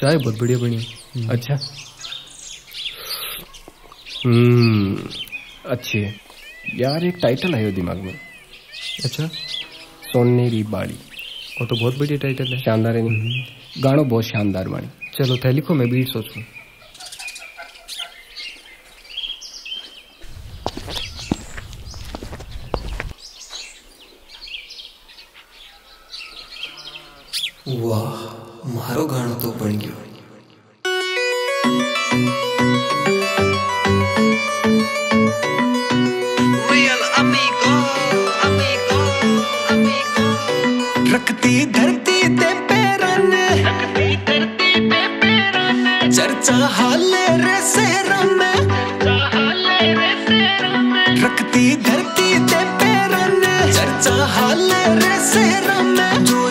चाय बहुत बढ़िया बनी। अच्छा। अच्छी है यार। एक टाइटल है दिमाग में। अच्छा, सोने री बाड़ी। वो तो बहुत बढ़िया टाइटल है। शानदार है नहीं? गानो बहुत शानदार बाणी। चलो थे लिखो, मैं बीट सोचूं। वाह, मारो गानो तो बन गयो। रखती धरती ते पैरन, चर्चा हाले रे सेरम में। रखती धरती ते पैरन, चर्चा हाले रे सेरम में।